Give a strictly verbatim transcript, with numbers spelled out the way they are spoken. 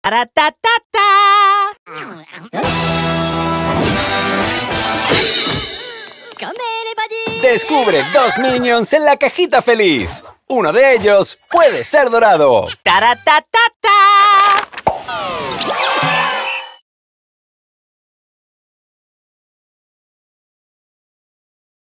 ¡Taratatata! Descubre dos Minions en la cajita feliz. Uno de ellos puede ser dorado. ¡Taratatata!